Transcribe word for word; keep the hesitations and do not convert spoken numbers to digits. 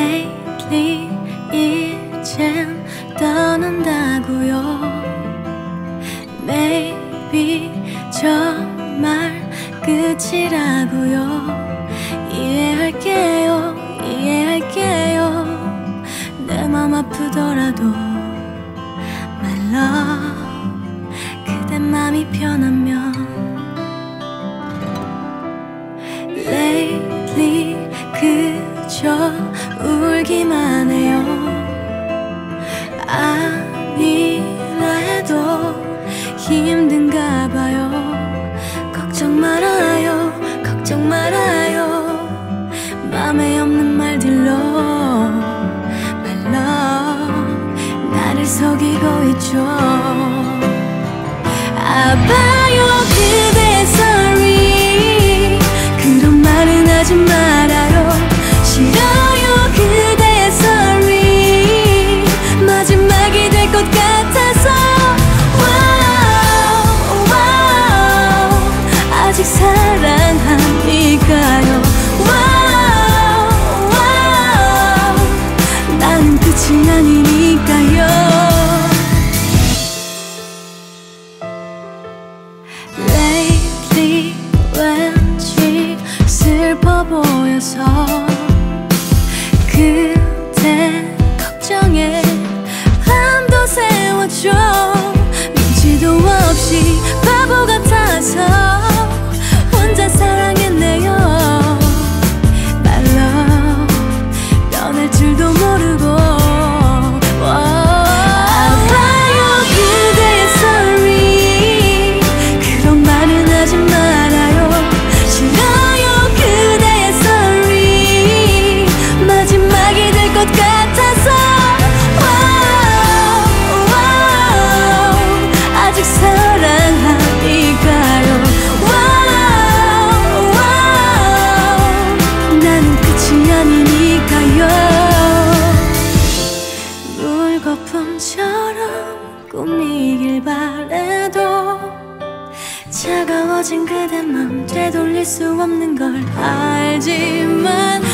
Lately 이젠 떠난다고요. Maybe 정말 끝이라고요. 이해할게요, 이해할게요. 내 맘 아프더라도 My love, 그대 맘이 편하면. Lately 그저 울기만 해요. 아니라 해도 힘든가 봐요. 걱정 말아요, 걱정 말아요. 맘에 없는 말들로 My love, 나를 속이고 있죠. 아파요 그대 sorry, 그런 말은 하지 말아요. 싫어요 그대 sorry, 마지막이 될 것 같아서. wow, wow, 아직 사랑하니까요. wow, wow, 나는 끝이 아니니까요. Lately 왠지 슬퍼 보여서 그대 걱정에 밤도 새웠죠. 눈치도 없이 바보 같아서 혼자 사랑했네요. My love, 떠날 줄도 모르고. 아파요 그대의 sorry, 그런 말은 하지 말아요. 싫어요 그대의 sorry, 마지막이 될 것 같아서. wow, wow, 아직 사랑하니까요. wow, wow, 나는 끝이 아니니까요. 물거품처럼 꾸미길 바래도 차가워진 그대 맘 되돌릴 수 없는 걸 알지만